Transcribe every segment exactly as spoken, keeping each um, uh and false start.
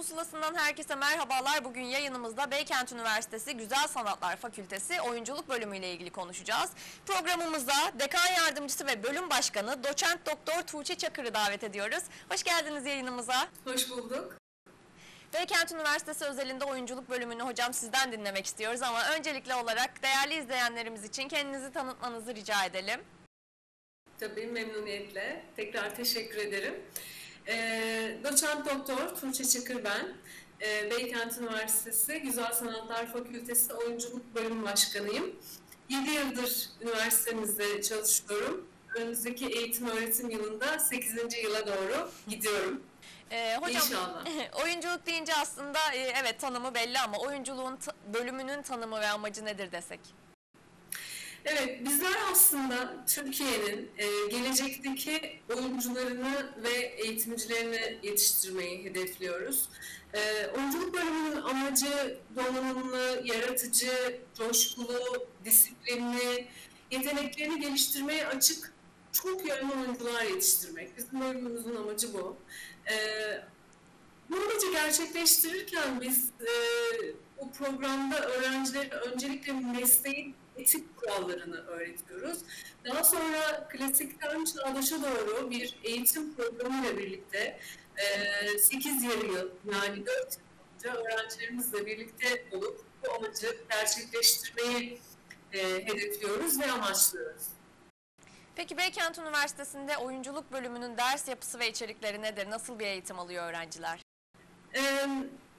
Pusulası'ndan herkese merhabalar. Bugün yayınımızda Beykent Üniversitesi Güzel Sanatlar Fakültesi Oyunculuk Bölümü ile ilgili konuşacağız. Programımıza Dekan Yardımcısı ve Bölüm Başkanı Doçent Doktor Tuğçe Çakır'ı davet ediyoruz. Hoş geldiniz yayınımıza. Hoş bulduk. Beykent Üniversitesi özelinde oyunculuk bölümünü hocam sizden dinlemek istiyoruz ama öncelikli olarak değerli izleyenlerimiz için kendinizi tanıtmanızı rica edelim. Tabii memnuniyetle. Tekrar teşekkür ederim. Ee, Doçent Doktor Tuğçe Çakır ben. Ee, Beykent Üniversitesi Güzel Sanatlar Fakültesi Oyunculuk Bölüm Başkanıyım. yedi yıldır üniversitemizde çalışıyorum. Önümüzdeki eğitim öğretim yılında sekizinci yıla doğru gidiyorum. Ee, hocam, İnşallah. Oyunculuk deyince aslında e, evet tanımı belli ama oyunculuğun bölümünün tanımı ve amacı nedir desek? Evet, bizler aslında Türkiye'nin e, gelecekteki oyuncularını ve eğitimcilerini yetiştirmeyi hedefliyoruz. E, oyunculuk bölümünün amacı donanımlı, yaratıcı, coşkulu, disiplinli, yeteneklerini geliştirmeye açık çok yönlü oyuncular yetiştirmek. Bizim bölümümüzün amacı bu. E, bu amacı gerçekleştirirken biz e, bu programda öğrencilere öncelikle mesleğin etik kurallarını öğretiyoruz. Daha sonra klasikten çağdaşa doğru bir eğitim programıyla birlikte sekiz yıl yani dört yıl boyunca öğrencilerimizle birlikte olup bu amacı gerçekleştirmeyi hedefliyoruz ve amaçlıyoruz. Peki Beykent Üniversitesi'nde oyunculuk bölümünün ders yapısı ve içerikleri nedir? Nasıl bir eğitim alıyor öğrenciler? Evet.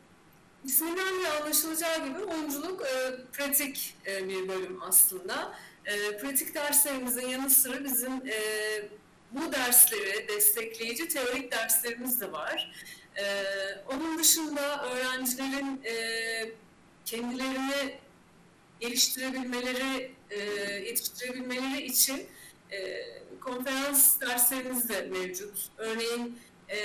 İsminden de anlaşılacağı gibi oyunculuk e, pratik e, bir bölüm aslında. E, pratik derslerimizin yanı sıra bizim e, bu dersleri destekleyici teorik derslerimiz de var. E, onun dışında öğrencilerin e, kendilerini geliştirebilmeleri, e, yetiştirebilmeleri için e, konferans derslerimiz de mevcut. Örneğin e,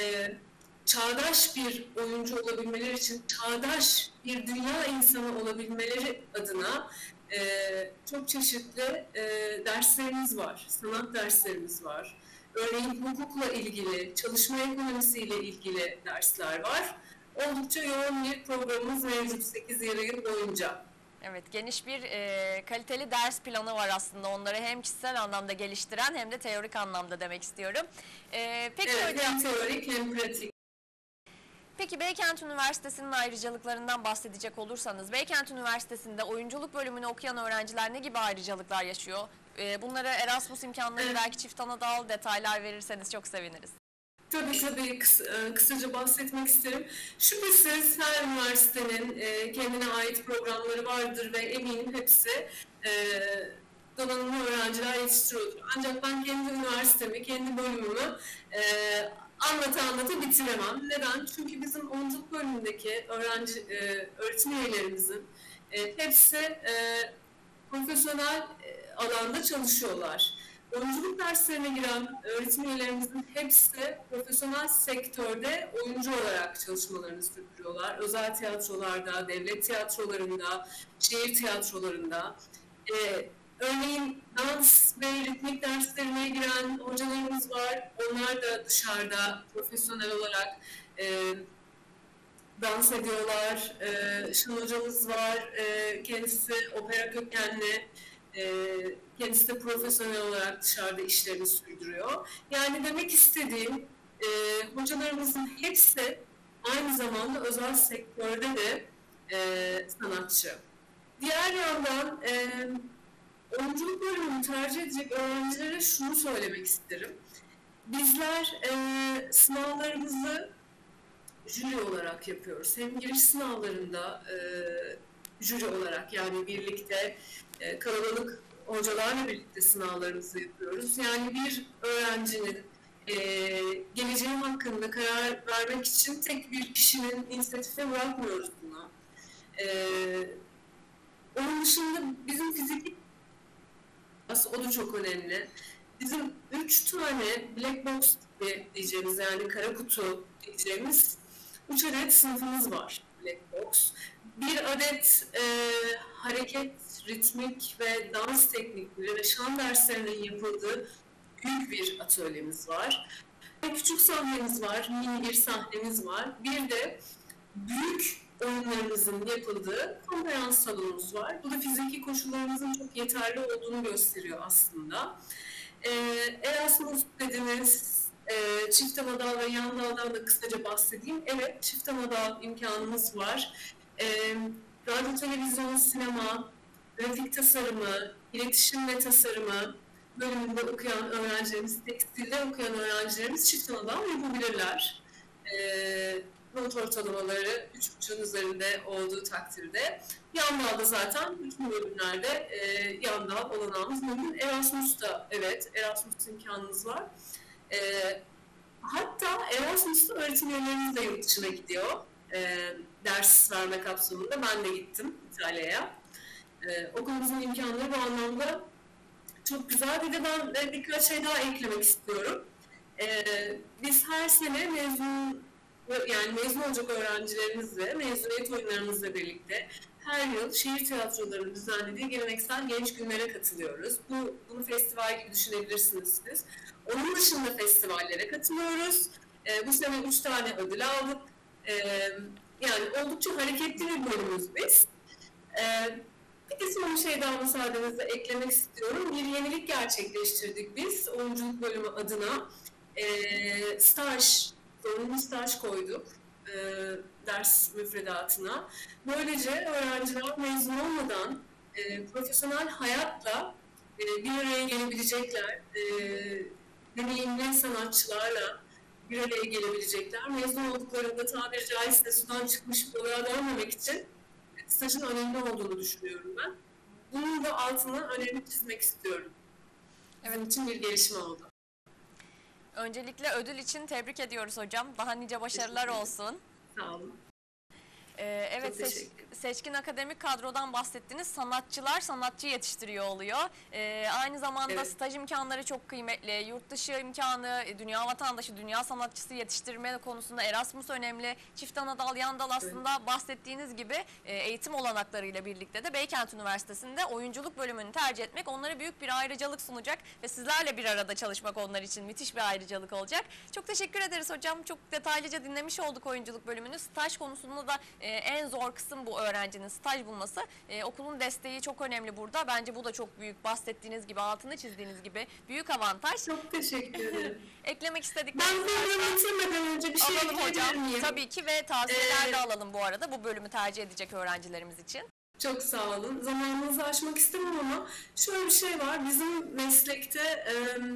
çağdaş bir oyuncu olabilmeleri için, çağdaş bir dünya insanı olabilmeleri adına e, çok çeşitli e, derslerimiz var, sanat derslerimiz var. Örneğin hukukla ilgili, çalışma ekonomisiyle ilgili dersler var. Oldukça yoğun bir programımız mevcut sekiz yıl boyunca. Evet, geniş bir e, kaliteli ders planı var aslında. Onları hem kişisel anlamda geliştiren hem de teorik anlamda demek istiyorum. E, peki evet, hocam, hem teorik hem pratik. Peki Beykent Üniversitesi'nin ayrıcalıklarından bahsedecek olursanız, Beykent Üniversitesi'nde oyunculuk bölümünü okuyan öğrenciler ne gibi ayrıcalıklar yaşıyor? E, bunlara Erasmus imkanları, Evet. belki çift anadal detaylar verirseniz çok seviniriz. Tabii tabii kıs kısaca bahsetmek isterim. Şüphesiz her üniversitenin e, kendine ait programları vardır ve eminim hepsi e, donanımlı öğrenciler yetiştiriyordur. Ancak ben kendi üniversitemi, kendi bölümümü e, anlata anlata bitiremem. Neden? Çünkü bizim oyunculuk bölümündeki öğrenci, e, öğretim üyelerimizin e, hepsi e, profesyonel e, alanda çalışıyorlar. Oyunculuk derslerine giren öğretim üyelerimizin hepsi profesyonel sektörde oyuncu olarak çalışmalarını sürdürüyorlar. Özel tiyatrolarda, devlet tiyatrolarında, şehir tiyatrolarında. Ee, örneğin dans ve ritmik derslerine giren hocalarımız var. Onlar da dışarıda profesyonel olarak e, dans ediyorlar. E, Şan hocamız var. E, kendisi opera kökenli. E, kendisi de profesyonel olarak dışarıda işlerini sürdürüyor. Yani demek istediğim e, hocalarımızın hepsi aynı zamanda özel sektörde de e, sanatçı. Diğer yandan e, oyunculuk bölümünü tercih edecek öğrencilere şunu söylemek isterim. Bizler e, sınavlarımızı jüri olarak yapıyoruz. Hem giriş sınavlarında e, jüri olarak yani birlikte e, kalabalık hocalarla birlikte sınavlarımızı yapıyoruz. Yani bir öğrencinin e, geleceği hakkında karar vermek için tek bir kişinin inisiyatife bırakmıyoruz buna. E, onun dışında bizim fiziki o da çok önemli. Bizim üç tane black box diyeceğimiz yani kara kutu diyeceğimiz üç adet sınıfımız var black box. Bir adet e, hareket, ritmik ve dans teknikleri ve şan derslerinin yapıldığı büyük bir atölyemiz var. Küçük sahnemiz var, mini bir sahnemiz var. Bir de büyük oyunlarımızın yapıldığı konferans salonumuz var. Bu da fiziki koşullarımızın çok yeterli olduğunu gösteriyor aslında. Ee, Erasmus dediniz, e, çift ana dal ve yan daldan da kısaca bahsedeyim. Evet, çift ana dal imkanımız var. E, radyo, televizyon, sinema, grafik tasarımı, iletişim ve tasarımı bölümünde okuyan öğrencilerimiz, tekstilde okuyan öğrencilerimiz çift ana dal yapabilirler. E, not ortalamaları üç buçuğun üzerinde olduğu takdirde. Yan dalda zaten bütün bölümlerde e, yan dal olanağımız mümkün. Erasmus'ta evet, Erasmus imkanımız var. E, hatta Erasmus'ta öğretim üyelerimiz de yurt dışına gidiyor. E, ders verme kapsamında ben de gittim İtalya'ya. E, okulumuzun imkanları bu anlamda çok güzel. Bir de ben e, birkaç şey daha eklemek istiyorum. E, biz her sene mezun yani mezun olacak öğrencilerimizle, mezuniyet oyunlarımızla birlikte her yıl şehir tiyatrolarının düzenlediği geleneksel genç günlere katılıyoruz. Bu, bunu festival gibi düşünebilirsiniz siz. Onun dışında festivallere katılıyoruz. E, bu sene üç tane ödül aldık. E, yani oldukça hareketli bir bölümümüz biz. E, bir de son bir şey daha müsaadenizle eklemek istiyorum. Bir yenilik gerçekleştirdik biz oyunculuk bölümü adına. E, staj zorunlu staj koyduk e, ders müfredatına. Böylece öğrenciler mezun olmadan e, profesyonel hayatla e, bir araya gelebilecekler, e, deneyimli sanatçılarla bir araya gelebilecekler. Mezun olduklarında tabiri caizse sudan çıkmış balığa dönmemek için stajın önemli olduğunu düşünüyorum ben. Bunun da altını önemli çizmek istiyorum. Evet. Bizim için bir gelişme oldu. Öncelikle ödül için tebrik ediyoruz hocam. Daha nice başarılar olsun. Sağ olun. Ee, evet, seç, seçkin akademik kadrodan bahsettiniz. Sanatçılar sanatçı yetiştiriyor oluyor. Ee, aynı zamanda evet. Staj imkanları çok kıymetli. Yurt dışı imkanı, dünya vatandaşı, dünya sanatçısı yetiştirme konusunda Erasmus önemli. Çift ana dal, yan dal aslında evet. Bahsettiğiniz gibi eğitim olanaklarıyla birlikte de Beykent Üniversitesi'nde oyunculuk bölümünü tercih etmek onlara büyük bir ayrıcalık sunacak ve sizlerle bir arada çalışmak onlar için müthiş bir ayrıcalık olacak. Çok teşekkür ederiz hocam. Çok detaylıca dinlemiş olduk oyunculuk bölümünü. Staj konusunda da Ee, en zor kısım bu öğrencinin staj bulması. Ee, okulun desteği çok önemli burada. Bence bu da çok büyük, bahsettiğiniz gibi, altını çizdiğiniz gibi büyük avantaj. Çok teşekkür ederim. Eklemek istedik. Ben programı bitirmeden önce bir şey alalım hocam. Miyim? Tabii ki ve tavsiyeler ee, de alalım bu arada bu bölümü tercih edecek öğrencilerimiz için. Çok sağ olun. Zamanınızı aşmak istemem ama şöyle bir şey var. Bizim meslekte e,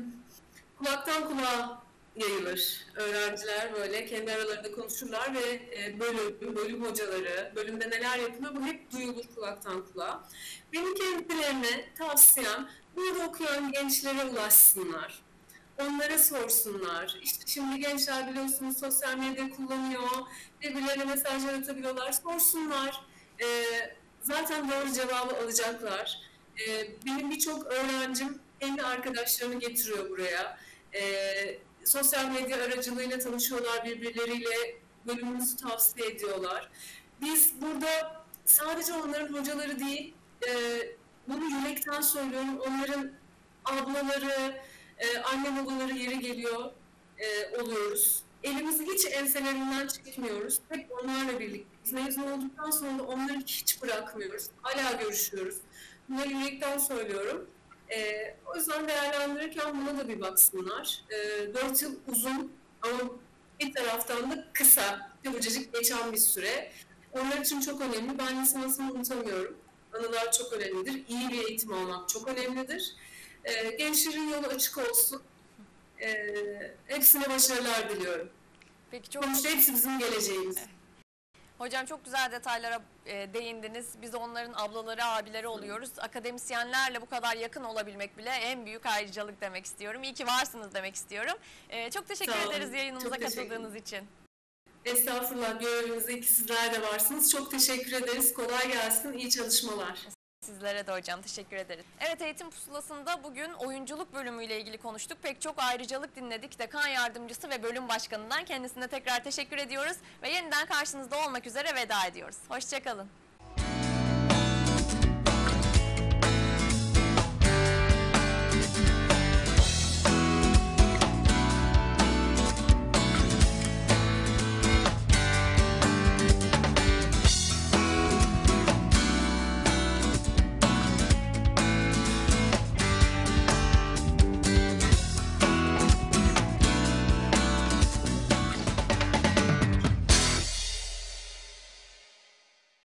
kulaktan kulağa yayılır. Öğrenciler böyle kendi aralarında konuşurlar ve bölüm, bölüm hocaları, bölümde neler yapılıyor bu hep duyulur kulaktan kulağa. Benim kendilerine tavsiyem burada okuyan gençlere ulaşsınlar. Onlara sorsunlar. İşte şimdi gençler biliyorsunuz sosyal medya kullanıyor, birbirlerine mesajlar atabiliyorlar, sorsunlar. Ee, zaten doğru cevabı alacaklar. Ee, benim birçok öğrencim kendi arkadaşlarını getiriyor buraya. Ee, sosyal medya aracılığıyla tanışıyorlar birbirleriyle, bölümümüzü tavsiye ediyorlar. Biz burada sadece onların hocaları değil, e, bunu yürekten söylüyorum, onların ablaları, e, anne babaları yeri geliyor e, oluyoruz. Elimizi hiç enselerinden çekmiyoruz. Hep onlarla birlikte. Biz mezun olduktan sonra onları hiç bırakmıyoruz. Hala görüşüyoruz. Bunları yürekten söylüyorum. Ee, o yüzden değerlendirirken buna da bir baksınlar. Ee, dört yıl uzun ama bir taraftan da kısa, çabucacık geçen bir süre. Onlar için çok önemli. Ben lisansımı unutamıyorum. Anılar çok önemlidir. İyi bir eğitim almak çok önemlidir. Ee, gençlerin yolu açık olsun. Ee, hepsine başarılar diliyorum. Peki çok... Sonuçta hepsi bizim geleceğimiz. Hocam çok güzel detaylara e, değindiniz. Biz onların ablaları, abileri oluyoruz. Akademisyenlerle bu kadar yakın olabilmek bile en büyük ayrıcalık demek istiyorum. İyi ki varsınız demek istiyorum. E, çok teşekkür ederiz yayınımıza katıldığınız için. Estağfurullah, görevimizde iki sizler de varsınız. Çok teşekkür ederiz. Kolay gelsin. İyi çalışmalar. Sizlere de hocam teşekkür ederiz. Evet, Eğitim Pusulası'nda bugün oyunculuk bölümüyle ilgili konuştuk. Pek çok ayrıcalık dinledik. Dekan yardımcısı ve bölüm başkanından kendisine tekrar teşekkür ediyoruz. Ve yeniden karşınızda olmak üzere veda ediyoruz. Hoşça kalın.